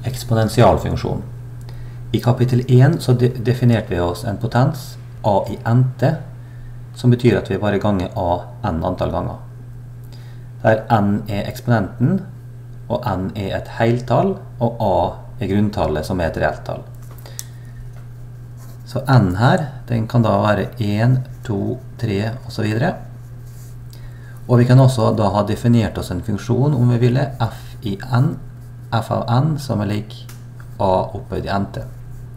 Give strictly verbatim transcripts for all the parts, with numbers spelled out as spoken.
Eksponentialfunksjon. I kapittel én så de definerte vi oss en potens, a i n-te, som betyr at vi bare ganger a n antall ganger. Der n er eksponenten, og n er et heltall, og a er grunntallet som er et reelt tall. Så n her, den kan da være en, to, tre og så videre. Og vi kan også da ha definert oss en funksjon om vi ville f i n, f av n som er lik a opphøyd i n-te.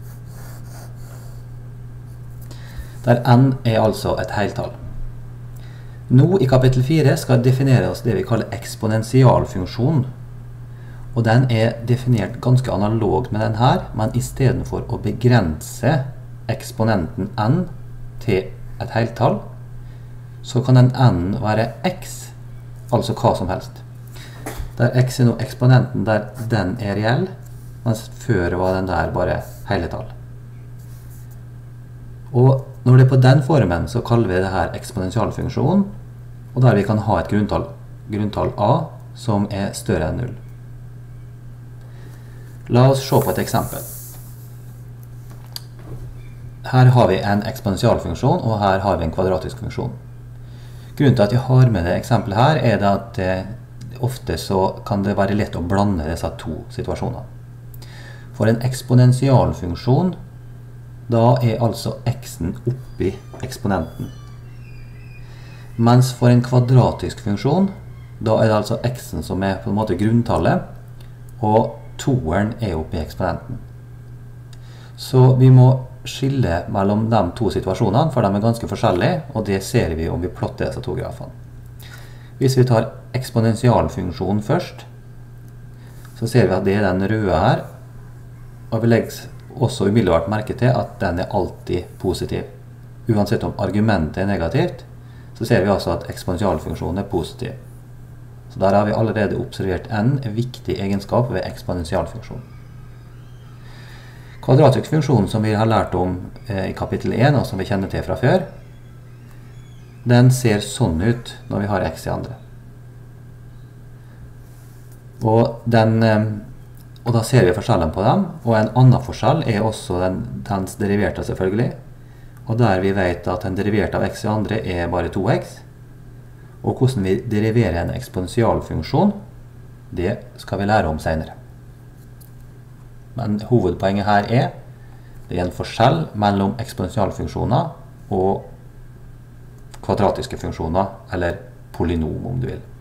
Der n er altså et heltall. Nå i kapittel fire skal definere oss det vi kaller eksponentialfunksjon. Og den er definert ganske analogt med den her, men i stedet for å begrense eksponenten n til et heltall, så kan den n være x, altså hva som helst. Der x er nå eksponenten der den er reell, mens før var den der bare hele tall. Og når det er på den formen, så kaller vi det her eksponentialfunksjon, og der vi kan ha et grunntall, grunntall a, som er større enn null. La oss se på et eksempel. Her har vi en eksponentialfunksjon, og her har vi en kvadratisk funksjon. Grunnen til at jeg har med det eksempelet her, er det at det, ofte så kan det være lett å blande disse to situasjonene. For en eksponentialfunksjon, da er altså x-en oppi eksponenten. Mens for en kvadratisk funksjon, da er det altså x-en som er på en måte grunntallet, og toeren er oppi eksponenten. Så vi må skille mellom de to situasjonene, for de er ganske forskjellige, og det ser vi om vi plotter disse to grafene. Hvis vi tar eksponentialfunksjonen først, så ser vi at det er den røde her, og vi legger også umiddelbart merke til at den er alltid positiv. Uansett om argumentet er negativt, så ser vi altså at eksponentialfunksjonen er positiv. Så der har vi allerede observert en viktig egenskap ved eksponentialfunksjon. Kvadratisk funksjon som vi har lært om eh, i kapittel én, og som vi kjenner til fra før, den ser sånn ut når vi har x i andre. Og, den, eh, og da ser vi forskjellen på dem, og en annen forskjell er også den, dens deriverte selvfølgelig. Og der vi vet at en derivert av x i andre er bare to x. Og hvordan vi deriverer en eksponentialfunksjon, det skal vi lære om senere. Men hovedpoenget her er, det er en forskjell mellom eksponentialfunksjoner og kvadratiske funksjoner, eller polynom om du vil.